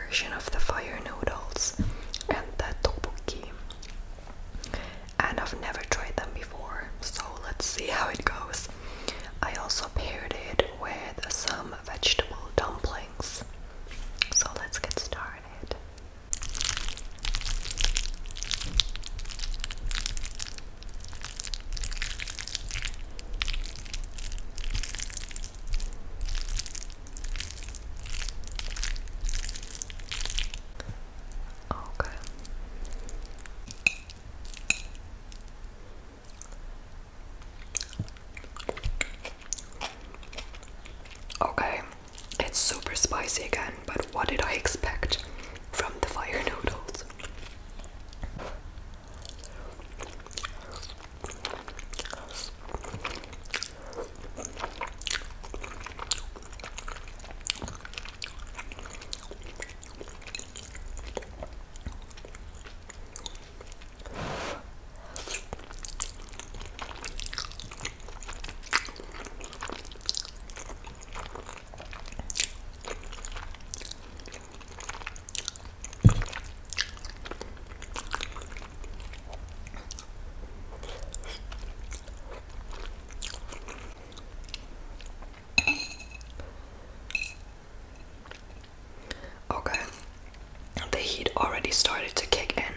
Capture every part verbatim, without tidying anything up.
version of the fire noodles and the tteokbokki, and I've never tried them before, so let's see how it goes. I also paired it with some vegetable dumplings, so let's get started. Okay. Okay, it's super spicy again, but what did I expect from the fire noodles? Okay, the heat already started to kick in.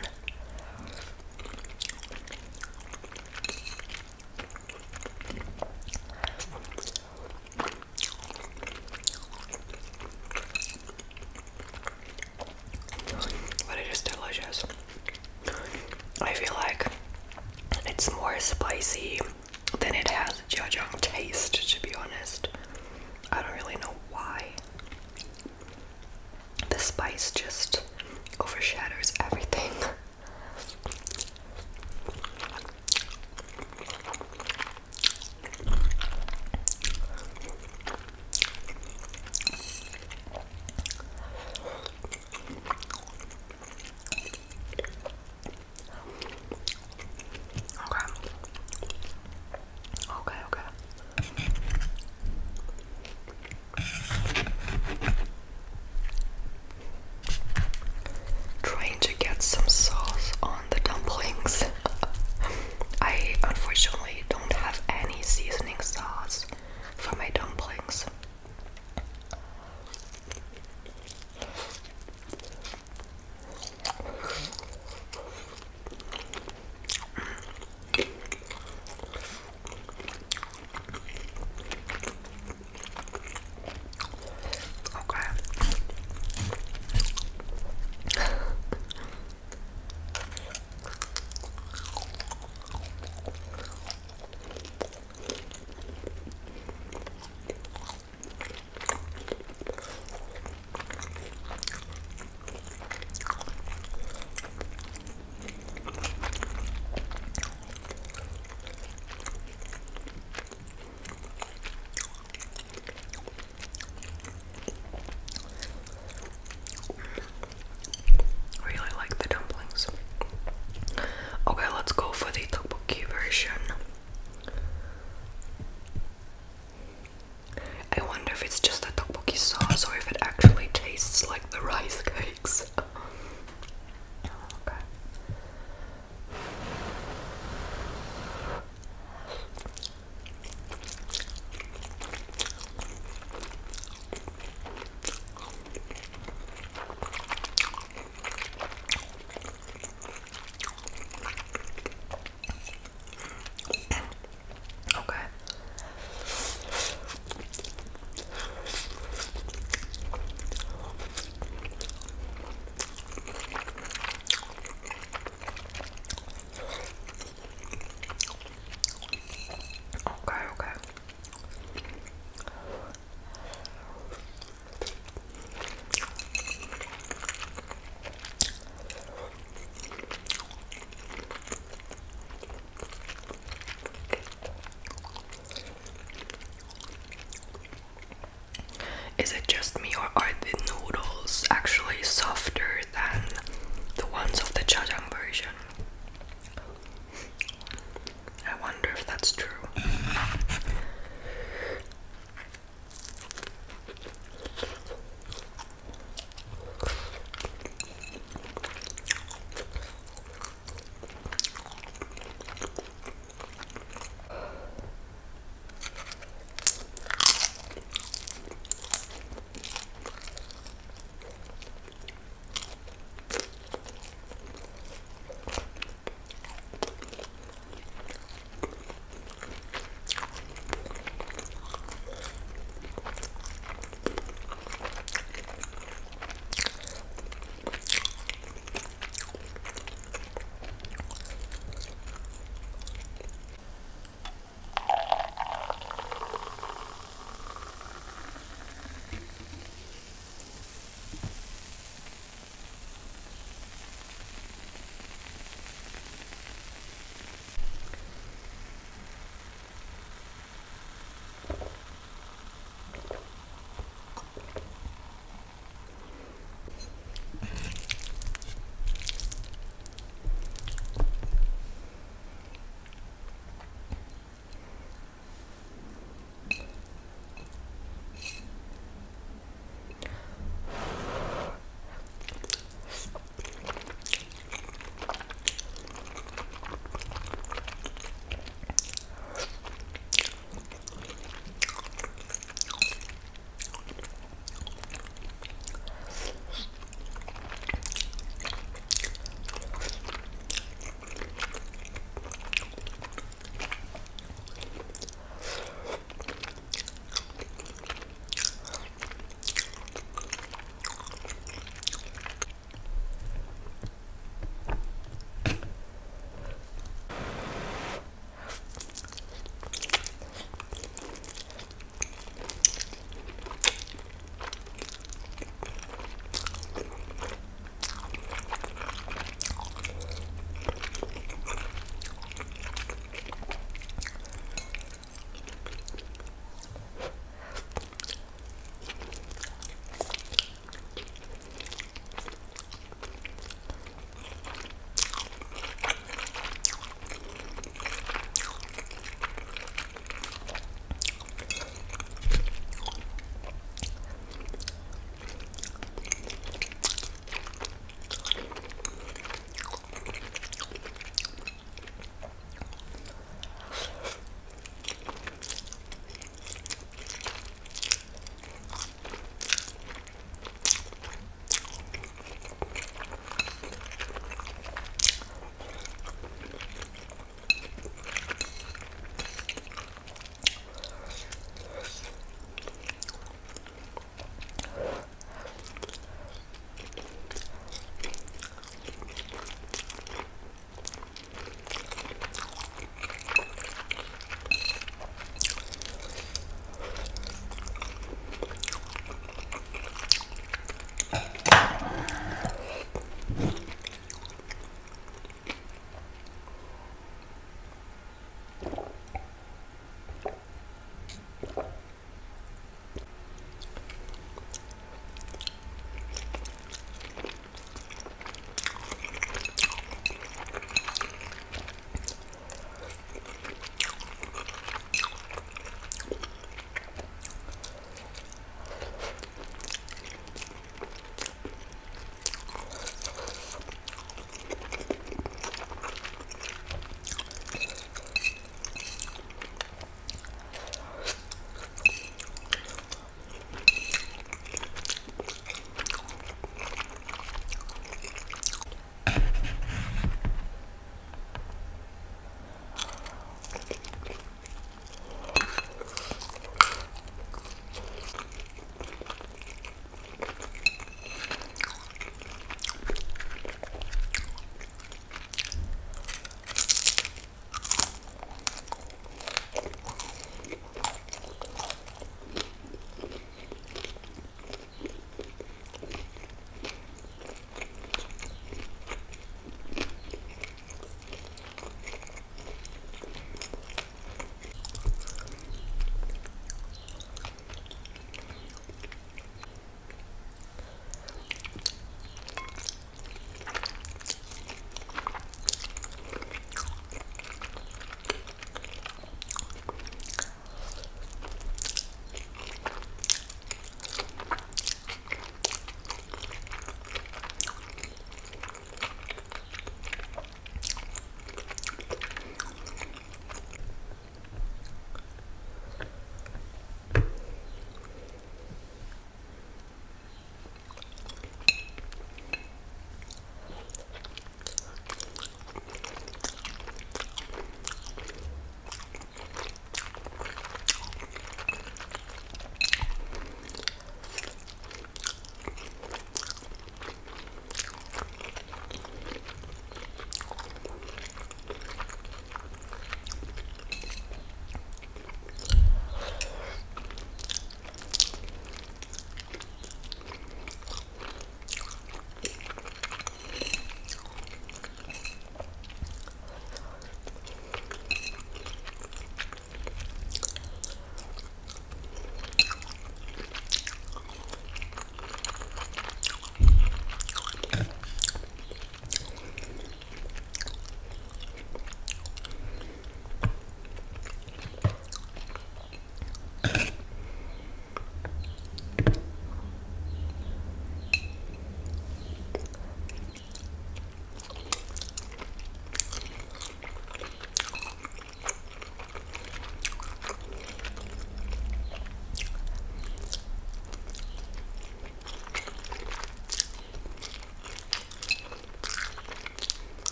But it is delicious. I feel like it's more spicy than it has jajang taste, to be honest. I don't really know why. The spice just overshadows everything. Okay, okay. Trying to get some sauce on the dumplings. I unfortunately don't have any seasoning sauce for my dumplings. Okay. Really like the dumplings. Okay, let's go for the tteokbokki version. I wonder if it's just a tteokbokki sauce or if it actually tastes like the rice cakes. Okay. Okay. Okay, okay. Is it just me, or are the noodles actually softer than the ones of the jajang version? I wonder if that's true.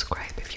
subscribe if